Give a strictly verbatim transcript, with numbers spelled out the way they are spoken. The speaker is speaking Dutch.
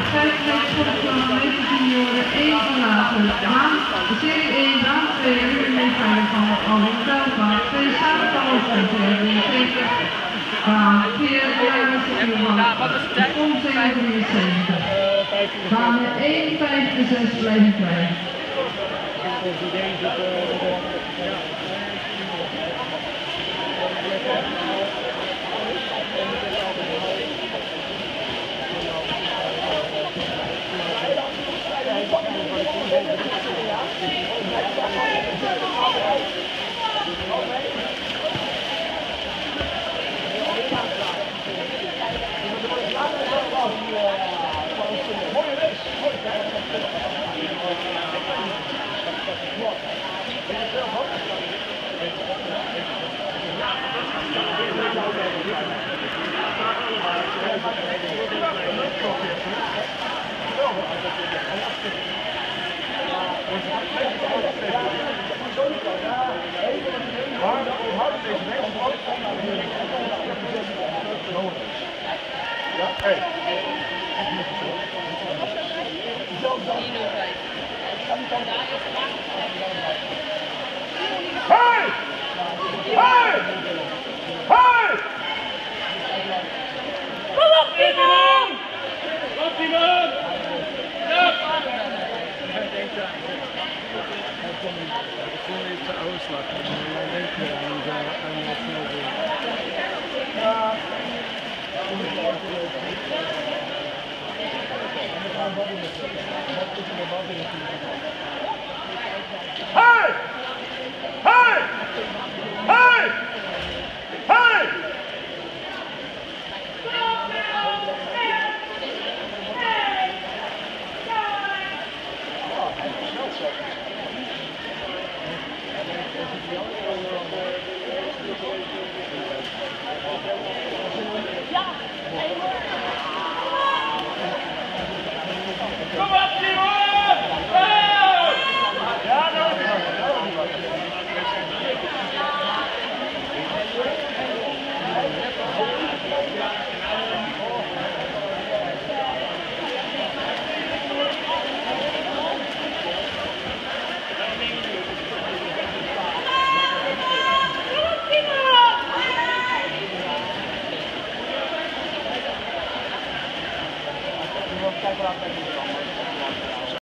vijf meter voor de kilometer junioren één verlaten. Baan, serie één, baan twee, Ruben Veilig van Alwin Belva. twee samenvallers van Jeremy Zeker. Baan vier, Laurens van Kom zevenenzeventig. Banen één, vijf en zes blijven vrij. Hey! Hey! Hey! Kom op, Timon! Kom, Timon! Ja! Ik vond even de oude slag. Dan denk je aan het snel doen. Hey! Hey!